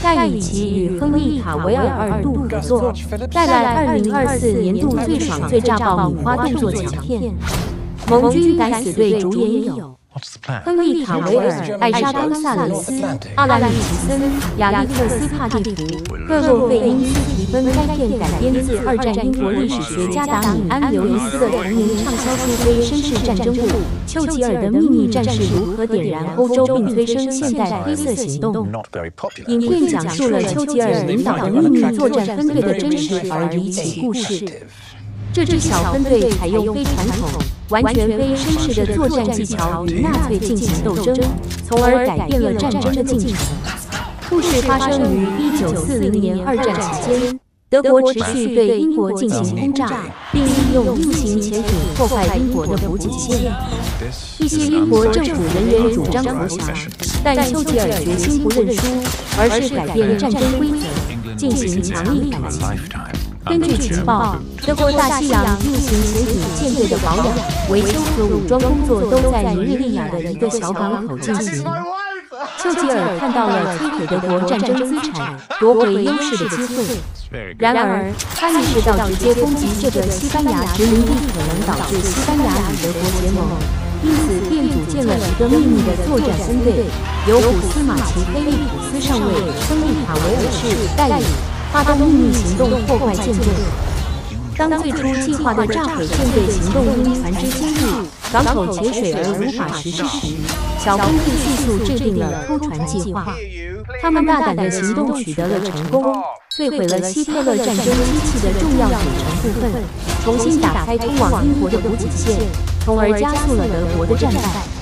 盖里奇与亨利·卡维尔二度合作，带来2024年度最爽最炸爆米花动作强片。盟军敢死队主演有亨利·卡维尔、艾莎·冈萨雷斯、阿兰·里奇森、亚历克斯·帕蒂弗、克洛费因斯提芬。该片改编自二战英国历史学家达米安·刘易斯的同名畅销书《绅士战争部：丘吉尔的秘密战士如何点燃欧洲并催生现代黑色行动》。影片讲述了丘吉尔领导的秘密作战分队的真实而离奇故事。这支小分队采用非传统、完全非绅士的作战技巧与纳粹进行斗争，从而改变了战争的进程。故事发生于1940年二战期间，德国持续对英国进行轰炸，并利用鹰形潜艇破坏英国的补给线。一些英国政府人员主张投降，但丘吉尔决心不认输，而是改变战争规则，进行强力反击。根据情报，德国大西洋鹰形潜艇舰队的保养、维修和武装工作都在尼日利亚的一个小港口进行。丘吉尔看到了摧毁德国战争资产、夺回优势的机会，然而他意识到直接攻击这个西班牙殖民地可能导致西班牙与德国结盟，因此便组建了一个秘密的作战分队，由古斯马奇·菲利普斯上尉、亨利·卡维尔士带领，发动秘密行动破坏舰队。当最初计划的炸毁舰队行动因船只坚固、港口结水而无法实施时，小分队迅速制定了偷船计划。他们大胆的行动取得了成功，摧毁了希特勒战争机器的重要组成部分，重新打开通往英国的补给线，从而加速了德国的战败。